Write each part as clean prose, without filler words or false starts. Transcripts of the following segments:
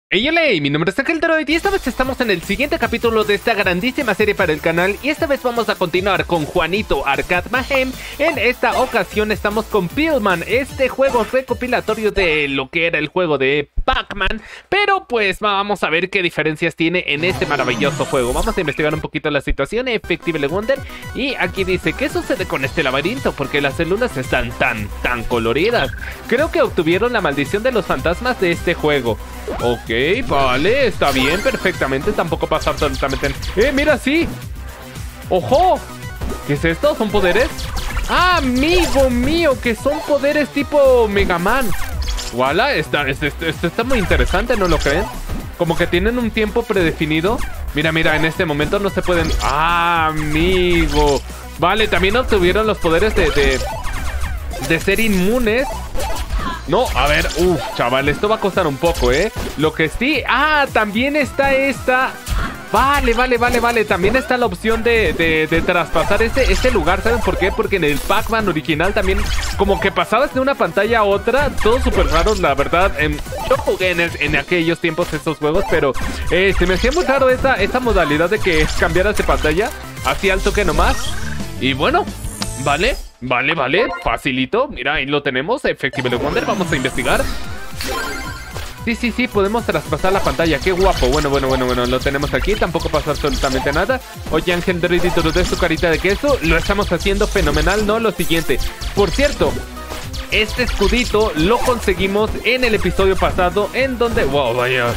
Hey, hola, mi nombre es Ángel Droid y esta vez estamos en el siguiente capítulo de esta grandísima serie para el canal. Y esta vez vamos a continuar con Juanito Arcade Mayhem. En esta ocasión estamos con Pillman, este juego recopilatorio de lo que era el juego de Pac-Man. Pero pues vamos a ver qué diferencias tiene en este maravilloso juego. Vamos a investigar un poquito la situación, Effective Wonder. Y aquí dice, ¿qué sucede con este laberinto? Porque las células están tan coloridas. Creo que obtuvieron la maldición de los fantasmas de este juego. Ok, vale, está bien, perfectamente. Tampoco pasa absolutamente... mira, sí. ¡Ojo! ¿Qué es esto? ¿Son poderes? ¡Ah, amigo mío! Que son poderes tipo Mega Man. ¡Wala! Esto está muy interesante, ¿no lo creen? Como que tienen un tiempo predefinido. Mira, en este momento no se pueden... ¡Ah, amigo! Vale, también obtuvieron los poderes de ser inmunes. No, a ver, chaval, esto va a costar un poco, ¿eh? Lo que sí... ¡Ah! También está esta... Vale. También está la opción de traspasar este lugar. ¿Saben por qué? Porque en el Pac-Man original también como que pasabas de una pantalla a otra. Todo súper raro, la verdad. Yo jugué en aquellos tiempos estos juegos, pero se me hacía muy raro esa modalidad de que cambiaras de pantalla así al toque nomás. Y bueno, vale, facilito. Mira, ahí lo tenemos, Effective Wonder. Vamos a investigar. Sí, podemos traspasar la pantalla. Qué guapo. Bueno, lo tenemos aquí. Tampoco pasa absolutamente nada. Oye, Ángel Droid, y todo de su carita de queso. Lo estamos haciendo fenomenal, ¿no? Lo siguiente. Por cierto, este escudito lo conseguimos en el episodio pasado, en donde... ¡Wow! Vaya.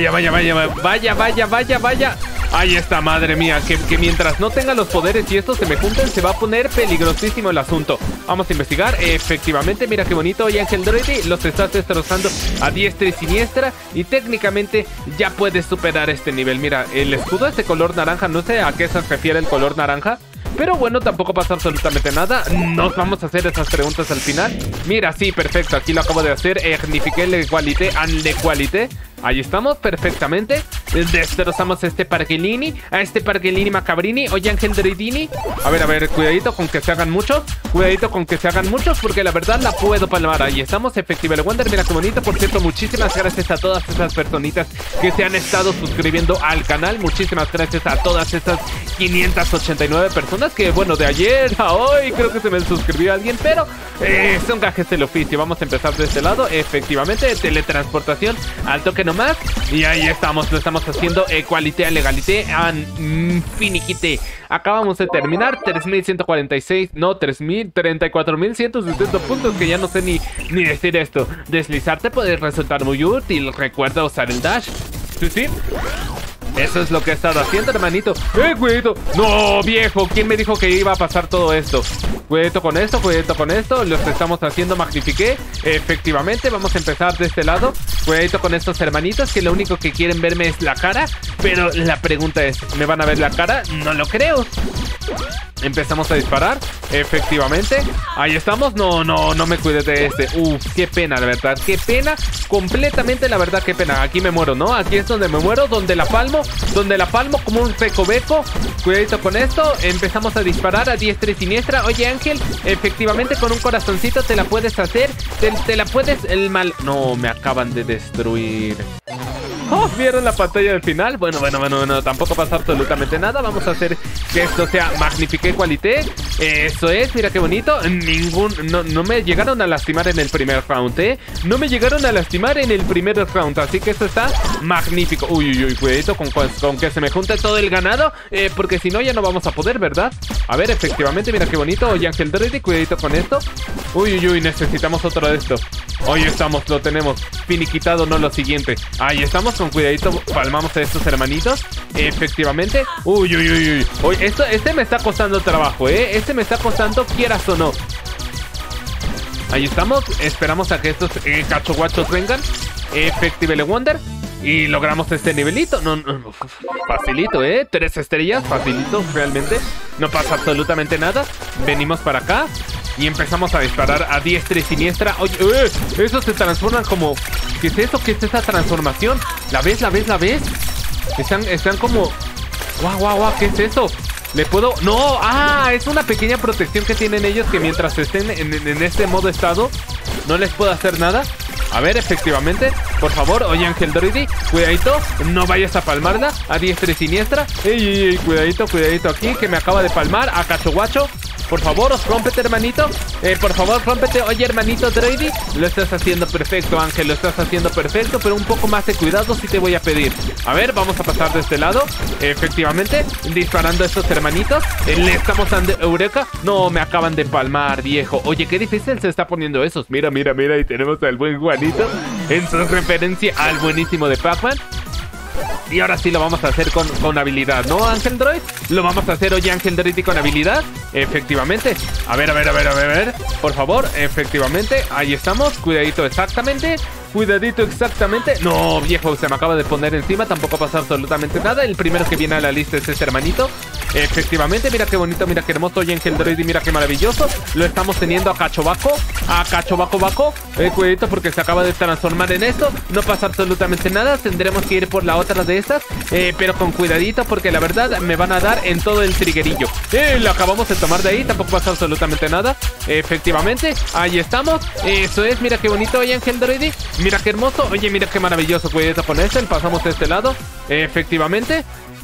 Ahí está, madre mía, que mientras no tenga los poderes y estos se me junten, se va a poner peligrosísimo el asunto. Vamos a investigar, efectivamente, mira qué bonito. Oye, Ángel Droid, los estás destrozando a diestra y siniestra. Y técnicamente ya puedes superar este nivel. Mira, el escudo es de color naranja, no sé a qué se refiere el color naranja. Pero bueno, tampoco pasa absolutamente nada. Nos vamos a hacer esas preguntas al final. Mira, sí, perfecto, aquí lo acabo de hacer. Ignifiqué l'equalité and l'equalité. Ahí estamos, perfectamente. Destrozamos a este Pargelini Macabrini. Oye, Ángel Droidini. A ver, cuidadito con que se hagan muchos. Porque la verdad la puedo palmar. Ahí estamos, Effective Wonder. Mira qué bonito. Por cierto, muchísimas gracias a todas esas personitas que se han estado suscribiendo al canal. Muchísimas gracias a todas esas 589 personas que, bueno, de ayer a hoy creo que se me suscribió alguien, pero son gajes del oficio. Vamos a empezar de este lado. Efectivamente, teletransportación al toque nomás. Y ahí estamos, lo estamos haciendo. Equalité, legalité, finiquité. Acabamos de terminar. 3146, no, 34.160 puntos, que ya no sé ni decir esto. Deslizarte puede resultar muy útil. Recuerda usar el dash. Sí. Eso es lo que he estado haciendo, hermanito. Cuidado. No, viejo, ¿quién me dijo que iba a pasar todo esto? Cuidado con esto. Los estamos haciendo, magnifiqué. Efectivamente, vamos a empezar de este lado. Cuidado con estos hermanitos que lo único que quieren verme es la cara. Pero la pregunta es, ¿me van a ver la cara? No lo creo. Empezamos a disparar, efectivamente. Ahí estamos, no me cuides de este. Qué pena, la verdad, qué pena. Completamente, la verdad, qué pena. Aquí me muero, ¿no? Aquí es donde me muero, donde la palmo como un recoveco. Cuidadito con esto. Empezamos a disparar a diestra y siniestra. Oye, Ángel, efectivamente con un corazoncito te la puedes hacer. Te la puedes... No, me acaban de destruir. ¿Vieron la pantalla del final? Bueno, tampoco pasa absolutamente nada. Vamos a hacer que esto sea magnifique qualité. Eso es, mira qué bonito. No me llegaron a lastimar en el primer round, así que esto está magnífico. Cuidadito con que se me junte todo el ganado, porque si no ya no vamos a poder, ¿verdad? A ver, efectivamente, mira qué bonito. Oye, Ángel Droid, cuidadito con esto. Necesitamos otro de esto. Hoy estamos, lo tenemos finiquitado, no lo siguiente. Ahí estamos, con cuidadito palmamos a estos hermanitos. Efectivamente. Oye, este me está costando trabajo, Este me está costando, quieras o no. Ahí estamos, esperamos a que estos cachoguachos vengan. Effective Wonder. Y logramos este nivelito. No, facilito, 3 estrellas, facilito, realmente. No pasa absolutamente nada. Venimos para acá y empezamos a disparar a diestra y siniestra. Oye, esos se transforman como... ¿Qué es eso? ¿Qué es esa transformación? ¿La ves? Están como... ¡Guau! ¿Qué es eso? ¿Le puedo...? ¡No! ¡Ah! Es una pequeña protección que tienen ellos, que mientras estén en este modo estado no les puedo hacer nada. A ver, efectivamente. Por favor, oye, Ángel Droidy, cuidadito, no vayas a palmarla a diestra y siniestra. Ey, cuidadito, cuidadito aquí, que me acaba de palmar a Cachoguacho. Por favor, rómpete, hermanito. Por favor, rómpete. Oye, hermanito Droidy, lo estás haciendo perfecto, Ángel. Lo estás haciendo perfecto, pero un poco más de cuidado sí te voy a pedir. A ver, vamos a pasar de este lado. Efectivamente, disparando a estos hermanitos. Le estamos dando Eureka. No, me acaban de palmar, viejo. Oye, qué difícil se está poniendo esos. Mira, mira, mira. Y tenemos al buen Juanito en su referencia al buenísimo de Pac-Man. Y ahora sí lo vamos a hacer con habilidad, ¿no, Ángel Droid? Lo vamos a hacer, oye, Ángel Droid, con habilidad. Efectivamente. A ver. Por favor, efectivamente. Ahí estamos. Cuidadito exactamente. Cuidadito exactamente. No, viejo, se me acaba de poner encima. Tampoco pasa absolutamente nada. El primero que viene a la lista es este hermanito. Efectivamente, mira qué bonito, mira qué hermoso. Oye, Ángel Droid, mira qué maravilloso. Lo estamos teniendo a Cachobaco. A Cachobaco Baco. Cuidadito porque se acaba de transformar en esto. No pasa absolutamente nada. Tendremos que ir por la otra de estas. Pero con cuidadito porque la verdad me van a dar en todo el triguerillo. Lo acabamos de tomar de ahí. Tampoco pasa absolutamente nada. Efectivamente, ahí estamos. Eso es, mira qué bonito, oye, Ángel Droid. Mira qué hermoso. Oye, mira qué maravilloso. Cuidado con este. Pasamos de este lado. Efectivamente.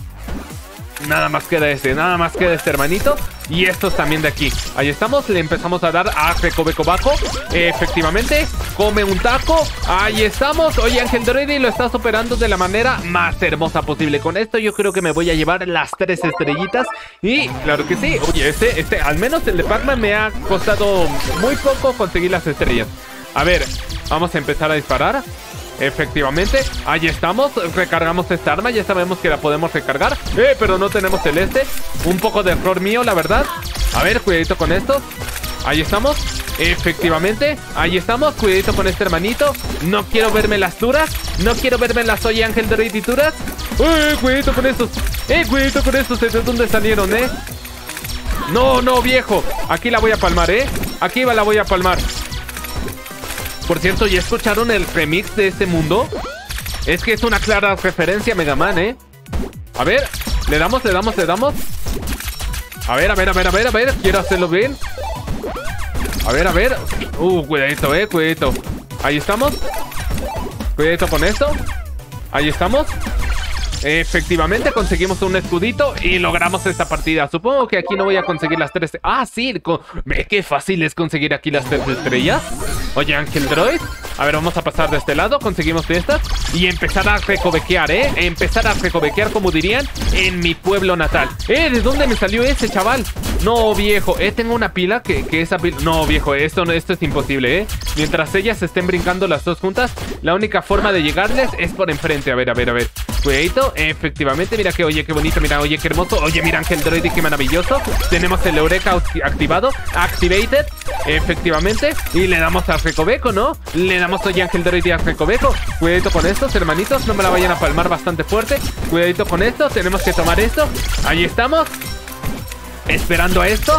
Nada más queda este hermanito. Y estos también de aquí. Ahí estamos, le empezamos a dar a Recobecobaco. Efectivamente, come un taco. Ahí estamos, oye, Ángel Droid lo está superando de la manera más hermosa posible. Con esto yo creo que me voy a llevar las 3 estrellitas. Y claro que sí, oye, al menos el de Pac-Man me ha costado muy poco conseguir las estrellas. A ver, vamos a empezar a disparar. Efectivamente, ahí estamos. Recargamos esta arma, ya sabemos que la podemos recargar. Pero no tenemos celeste. Un poco de error mío, la verdad. A ver, cuidadito con esto. Ahí estamos. Efectivamente, ahí estamos. Cuidadito con este hermanito. No quiero verme las duras. No quiero verme las, oye, Ángel Droid y duras. Cuidadito con estos. Cuidadito con estos. ¿De dónde salieron, No, viejo. Aquí la voy a palmar, Aquí la voy a palmar. Por cierto, ¿ya escucharon el remix de este mundo? Es que es una clara referencia a Mega Man, A ver, le damos. A ver. Quiero hacerlo bien. A ver. Cuidadito, cuidadito. Ahí estamos. Cuidadito con esto. Ahí estamos. Efectivamente, conseguimos un escudito y logramos esta partida. Supongo que aquí no voy a conseguir las 3. Ah, sí, qué fácil es conseguir aquí las 3 estrellas. Oye, Ángel Droid. A ver, vamos a pasar de este lado. Conseguimos de estas y empezar a recobequear, empezar a recobequear, como dirían en mi pueblo natal. ¿De dónde me salió ese chaval? No, viejo, tengo una pila que esa pila... No, viejo, esto es imposible, Mientras ellas estén brincando las dos juntas, la única forma de llegarles es por enfrente. A ver. Cuidadito, efectivamente, mira que, oye, qué bonito, mira, oye, qué hermoso. Oye, mira, Ángel Droid, qué maravilloso. Tenemos el Eureka activado, activated, efectivamente. Y le damos a Recoveco, ¿no? Le damos, oye, Ángel Droid a Recoveco. Cuidadito con estos, hermanitos, no me la vayan a palmar bastante fuerte. Cuidadito con esto, tenemos que tomar esto. Ahí estamos. Esperando a esto.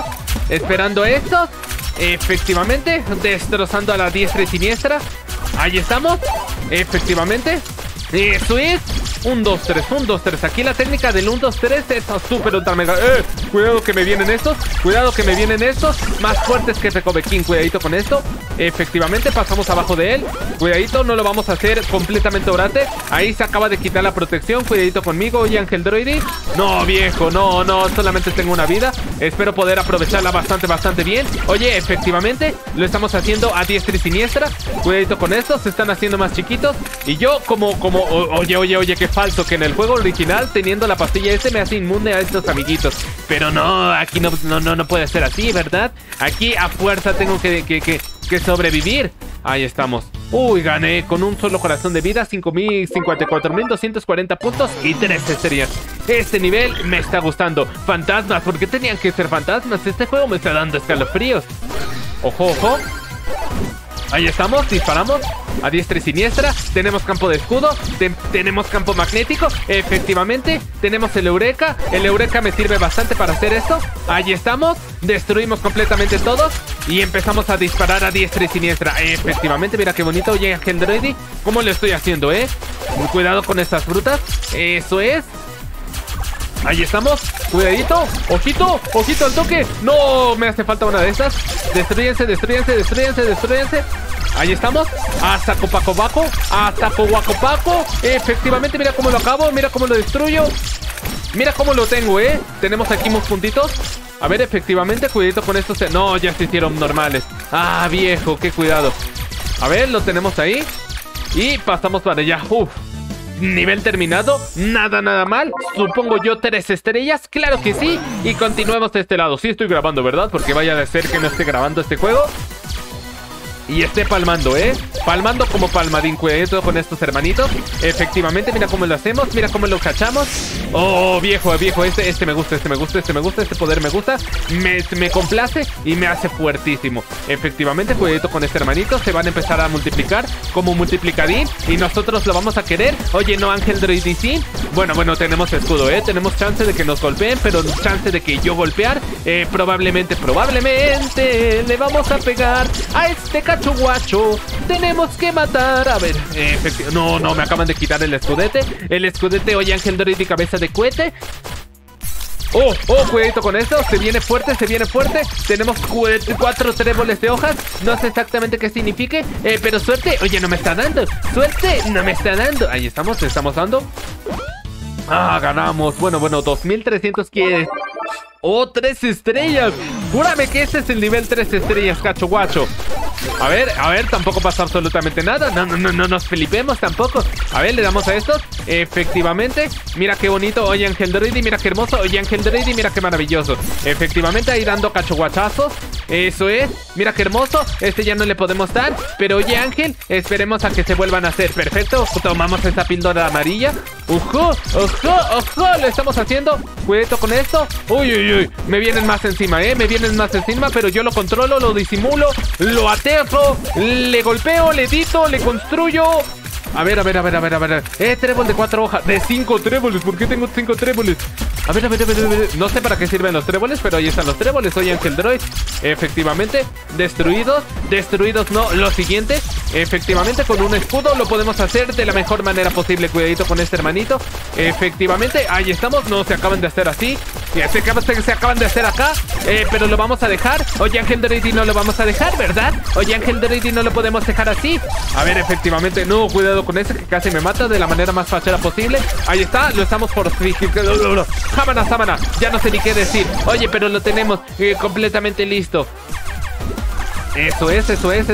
Efectivamente, destrozando a la diestra y siniestra. Ahí estamos. Efectivamente. Eso es. 1, 2, 3. Aquí la técnica del 1, 2, 3 es súper ultra mega. Cuidado que me vienen estos. Más fuertes que Recovequín. Cuidadito con esto. Efectivamente, pasamos abajo de él. Cuidadito, no lo vamos a hacer completamente orate. Ahí se acaba de quitar la protección. Cuidadito conmigo, oye, Ángel Droid. No, viejo, no, solamente tengo una vida. Espero poder aprovecharla bastante bien. Oye, efectivamente, lo estamos haciendo a diestra y siniestra. Cuidadito con esto, se están haciendo más chiquitos. Y yo oye, qué falso, que en el juego original, teniendo la pastilla me hace inmune a estos amiguitos. Pero no, aquí no puede ser así, ¿verdad? Aquí a fuerza tengo que sobrevivir. Ahí estamos. Uy, gané con un solo corazón de vida, 54.240 puntos y 3 estrellas. Este nivel me está gustando. Fantasmas, ¿por qué tenían que ser fantasmas? Este juego me está dando escalofríos. Ojo. Ahí estamos, disparamos a diestra y siniestra. Tenemos campo de escudo, tenemos campo magnético. Efectivamente, tenemos el Eureka. El Eureka me sirve bastante para hacer esto. Ahí estamos, destruimos completamente todos y empezamos a disparar a diestra y siniestra. Efectivamente, mira qué bonito. Oye, Ángel Droid, ¿cómo lo estoy haciendo, Cuidado con estas frutas. Eso es. Ahí estamos, cuidadito, ojito al toque. No, me hace falta una de estas. Destruyense. Ahí estamos. Hasta Copacobaco. Hasta Coacopaco. Efectivamente, mira cómo lo acabo. Mira cómo lo destruyo. Mira cómo lo tengo, Tenemos aquí unos puntitos. A ver, efectivamente, cuidadito con estos. No, ya se hicieron normales. Ah, viejo, qué cuidado. A ver, lo tenemos ahí. Y pasamos para allá. Uf. Nivel terminado, nada mal. Supongo yo 3 estrellas, claro que sí. Y continuemos de este lado. Sí estoy grabando, ¿verdad? Porque vaya a ser que no esté grabando este juego y esté palmando, palmando como palmadín. Cuidado con estos hermanitos. Efectivamente, mira cómo lo hacemos. Mira cómo lo cachamos. Oh, viejo, este me gusta, este poder me gusta. Me complace y me hace fuertísimo. Efectivamente, cuidado con este hermanito. Se van a empezar a multiplicar como multiplicadín y nosotros lo vamos a querer. Oye, no, Ángel Droidicín. Bueno, tenemos escudo, tenemos chance de que nos golpeen, pero chance de que yo golpear. Probablemente le vamos a pegar a este cachuguacho. Tenemos que matar. A ver, no, me acaban de quitar el escudete. Oye, Ángel Droid, cabeza de cohete. Oh, cuidadito con esto. Se viene fuerte. Tenemos 4 tréboles de hojas. No sé exactamente qué signifique, pero suerte. Oye, no me está dando. Ahí estamos dando. Ah, ganamos. Bueno, 2300 quiere. ¡Oh, 3 estrellas! Júrame que este es el nivel 3 estrellas, cacho guacho. A ver, tampoco pasa absolutamente nada. No nos flipemos tampoco. A ver, le damos a estos. Efectivamente, mira qué bonito. Oye, Ángel Droid, mira qué hermoso. Oye, Ángel Droid, mira qué maravilloso. Efectivamente, ahí dando cachoguachazos. Eso es, mira qué hermoso. Este ya no le podemos dar, pero oye, Ángel, esperemos a que se vuelvan a hacer. Perfecto, tomamos esta píldora amarilla. ¡Ojo! Lo estamos haciendo. Cuidado con esto. Uy, me vienen más encima, pero yo lo controlo, lo disimulo, lo aterro, le golpeo, le edito, le construyo. A ver. Trébol de 4 hojas. De 5 tréboles. ¿Por qué tengo 5 tréboles? A ver. No sé para qué sirven los tréboles, pero ahí están los tréboles. Oye, Ángel Droid. Efectivamente. Destruidos. No, lo siguiente. Efectivamente, con un escudo lo podemos hacer de la mejor manera posible. Cuidadito con este hermanito. Efectivamente, ahí estamos. No se acaban de hacer así. Se acaban de hacer acá. Pero lo vamos a dejar. Oye, Ángel Droid, no lo vamos a dejar, ¿verdad? Oye, Ángel Droid, no lo podemos dejar así. A ver, efectivamente. No, cuidado con ese que casi me mata de la manera más fachera posible. Ahí está, lo estamos por... Sábana, ya no sé ni qué decir. Oye, pero lo tenemos completamente listo. Eso es.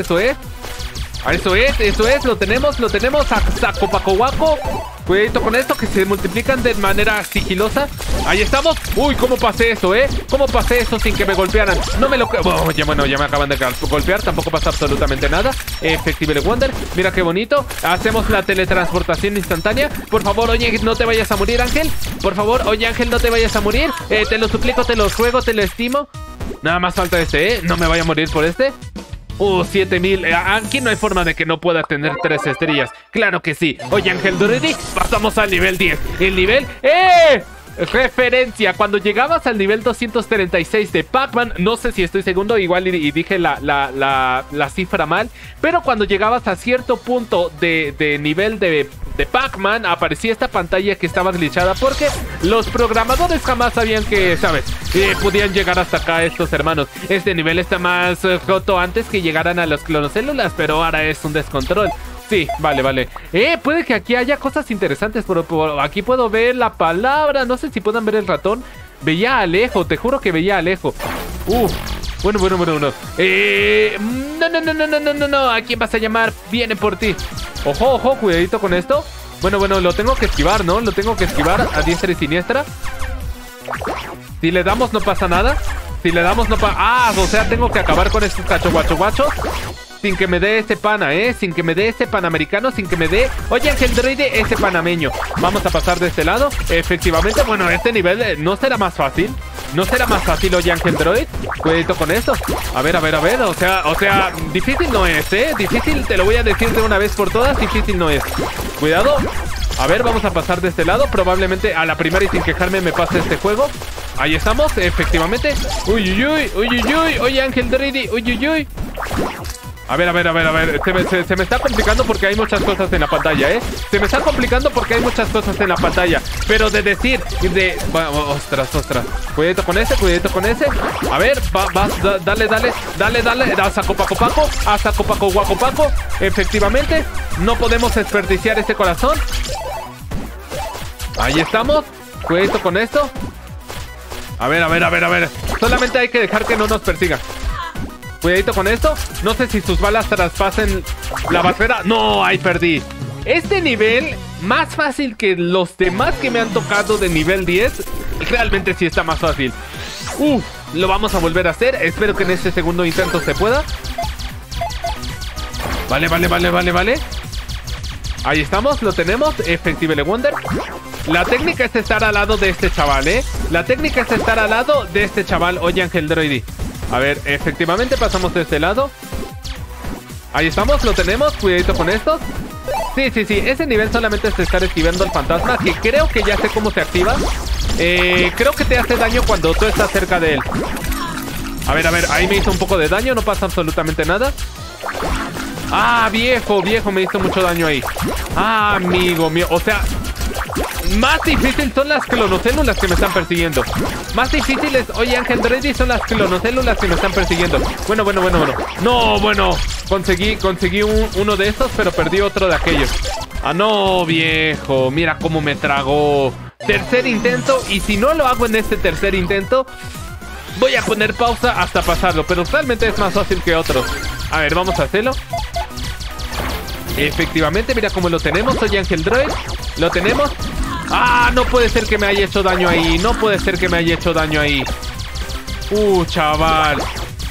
Lo tenemos a Copacobaco. Cuidadito con esto, que se multiplican de manera sigilosa. Ahí estamos. Uy, ¿cómo pasé eso, ¿Cómo pasé eso sin que me golpearan? No me lo creo. Ya me acaban de golpear. Tampoco pasa absolutamente nada. Effective Wonder. Mira qué bonito. Hacemos la teletransportación instantánea. Por favor, oye, no te vayas a morir, Ángel. Por favor, oye, Ángel, no te vayas a morir. Te lo suplico, te lo ruego, te lo estimo. Nada más falta este, No me vaya a morir por este. 7000. Aquí no hay forma de que no pueda tener 3 estrellas. Claro que sí. Oye, Ángel Droid, pasamos al nivel 10. El nivel... Referencia, cuando llegabas al nivel 236 de Pac-Man, no sé si estoy segundo, igual y dije la cifra mal, pero cuando llegabas a cierto punto de nivel de Pac-Man, aparecía esta pantalla que estaba glitchada porque los programadores jamás sabían que, ¿sabes? Podían llegar hasta acá estos hermanos. Este nivel está más roto antes que llegaran a los clonocélulas, pero ahora es un descontrol. Sí, vale. Puede que aquí haya cosas interesantes, pero aquí puedo ver la palabra. No sé si puedan ver el ratón. Veía a Alejo, te juro que veía a Alejo. Bueno. No. ¿A quién vas a llamar? Viene por ti. Ojo, cuidadito con esto. Bueno, lo tengo que esquivar, ¿no? Lo tengo que esquivar a diestra y siniestra. Si le damos no pasa nada. O sea, tengo que acabar con estos cachoguachos. Sin que me dé este pana, sin que me dé este panamericano, sin que me dé... Oye, Ángel Droid, este panameño. Vamos a pasar de este lado. Efectivamente, bueno, este nivel no será más fácil. Oye, Ángel Droid. Cuidado con esto. A ver. O sea, difícil no es, Difícil, te lo voy a decir de una vez por todas. Difícil no es. Cuidado. A ver, vamos a pasar de este lado. Probablemente a la primera y sin quejarme me pase este juego. Ahí estamos, efectivamente. Uy. Oye, Ángel Droid. Uy. A ver, a ver, a ver, a ver. Se me está complicando porque hay muchas cosas en la pantalla, ¿eh? Se me está complicando porque hay muchas cosas en la pantalla. Pero de decir, bueno, ostras, ostras. Cuidadito con ese, cuidadito con ese. A ver, dale, dale, dale, dale. Hasta copaco, hasta copaco, guacopaco. Efectivamente, no podemos desperdiciar este corazón. Ahí estamos. Cuidadito con esto. A ver, a ver, a ver, a ver. Solamente hay que dejar que no nos persiga. Cuidadito con esto. No sé si sus balas traspasen la barrera. No, ahí perdí. Este nivel, más fácil que los demás que me han tocado de nivel 10. Realmente sí está más fácil. Lo vamos a volver a hacer. Espero que en este segundo intento se pueda. Vale, vale, vale, vale, vale. Ahí estamos, lo tenemos. Effective Wonder. La técnica es estar al lado de este chaval, ¿eh? La técnica es estar al lado de este chaval. Oye, Ángel Droidy. A ver, efectivamente pasamos de este lado. Ahí estamos, lo tenemos. Cuidadito con estos. Sí, sí, sí. Ese nivel solamente es estar esquivando al fantasma, que creo que ya sé cómo se activa. Creo que te hace daño cuando tú estás cerca de él. A ver, ahí me hizo un poco de daño. No pasa absolutamente nada. Ah, viejo, me hizo mucho daño ahí. Ah, amigo mío. O sea, más difícil son las clonocélulas que me están persiguiendo. Más difíciles, oye, Ángel Droidy, son las clonocélulas que me están persiguiendo. Bueno. No, bueno. Conseguí uno de estos, pero perdí otro de aquellos. Ah, no, viejo. Mira cómo me tragó. Tercer intento. Y si no lo hago en este tercer intento, voy a poner pausa hasta pasarlo. Pero realmente es más fácil que otros. A ver, vamos a hacerlo. Efectivamente, mira cómo lo tenemos. Soy Ángel Droid. Lo tenemos. ¡Ah! No puede ser que me haya hecho daño ahí. No puede ser que me haya hecho daño ahí. Chaval.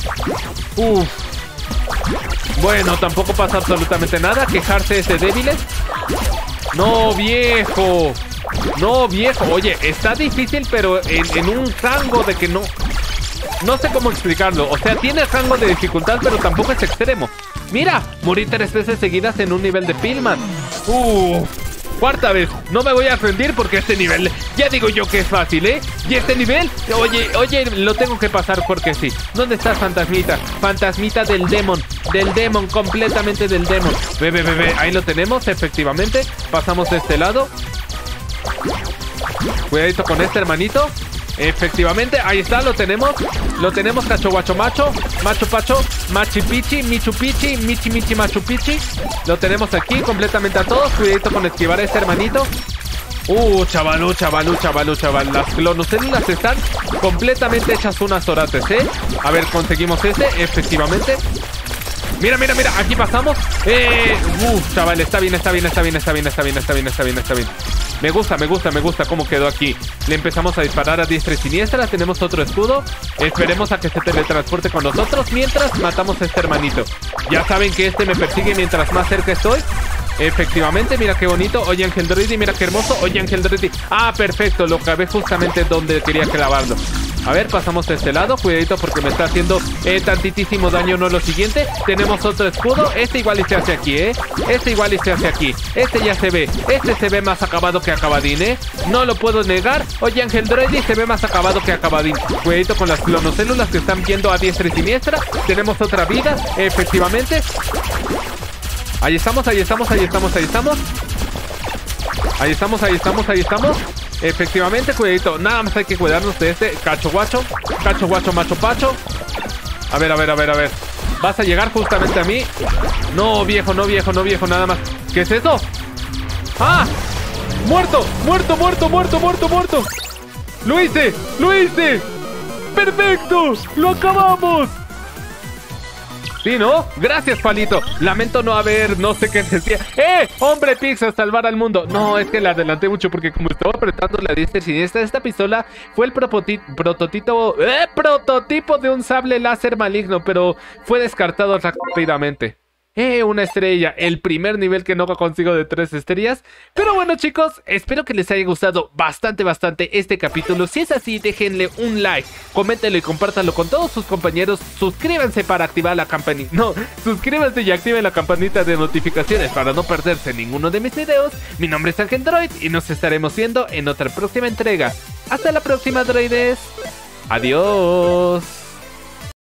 Bueno, tampoco pasa absolutamente nada. Quejarse es de débiles. No, viejo. No, viejo. Oye, está difícil, pero en un rango de que no... No sé cómo explicarlo. O sea, tiene rango de dificultad, pero tampoco es extremo. Mira, morí 3 veces seguidas en un nivel de Pillman. Cuarta vez. No me voy a rendir porque este nivel, ya digo yo que es fácil, ¿eh? Y este nivel, oye, lo tengo que pasar porque sí. ¿Dónde está Fantasmita? Fantasmita del Demon. Del Demon, completamente del Demon. Ve. Ahí lo tenemos, efectivamente. Pasamos de este lado. Cuidadito con este, hermanito. Efectivamente, ahí está, lo tenemos. Lo tenemos, cacho guacho macho. Macho pacho, machi pichi, michu pichi, michi michi machu pichi. Lo tenemos aquí completamente a todos. Cuidadito con esquivar a este hermanito. Chaval. Las clonocélulas están completamente hechas unas orates, ¿eh? A ver, conseguimos este, efectivamente. Mira, aquí pasamos. Chaval, está bien. Me gusta cómo quedó aquí. Le empezamos a disparar a diestra y siniestra. Tenemos otro escudo. Esperemos a que se teletransporte con nosotros mientras matamos a este hermanito. Ya saben que este me persigue mientras más cerca estoy. Efectivamente, mira qué bonito. Oye, Ángel Droidy, mira qué hermoso. Oye, Ángel Droidy. Ah, perfecto, lo acabé justamente donde quería clavarlo. A ver, pasamos de este lado. Cuidadito porque me está haciendo tantitísimo daño. No lo siguiente. Tenemos otro escudo. Este igual y se hace aquí, ¿eh? Este igual y se hace aquí. Este ya se ve. Este se ve más acabado que acabadín, ¿eh? No lo puedo negar. Oye, Ángel Droidy se ve más acabado que acabadín. Cuidadito con las clonocélulas que están viendo a diestra y siniestra. Tenemos otra vida. Efectivamente. Ahí estamos. Efectivamente, cuidadito. Nada más hay que cuidarnos de este cacho guacho macho pacho. A ver. Vas a llegar justamente a mí. No, viejo, nada más. ¿Qué es eso? ¡Ah! ¡Muerto! ¡Lo hice! ¡Perfecto! ¡Lo acabamos! Sí, ¿no? Gracias, Palito. Lamento no sé qué decía. ¡Hombre Pixar, salvar al mundo! No, es que la adelanté mucho porque como estaba apretando la diestra y siniestra, esta pistola fue el prototipo de un sable láser maligno, pero fue descartado rápidamente. Una estrella, el primer nivel que no consigo de 3 estrellas. Pero bueno, chicos, espero que les haya gustado bastante este capítulo. Si es así, déjenle un like, coméntenlo y compártanlo con todos sus compañeros. Suscríbanse para activar la campanita. No, suscríbanse y activen la campanita de notificaciones para no perderse ninguno de mis videos. Mi nombre es Ángel Droid y nos estaremos viendo en otra próxima entrega. Hasta la próxima, droides. Adiós.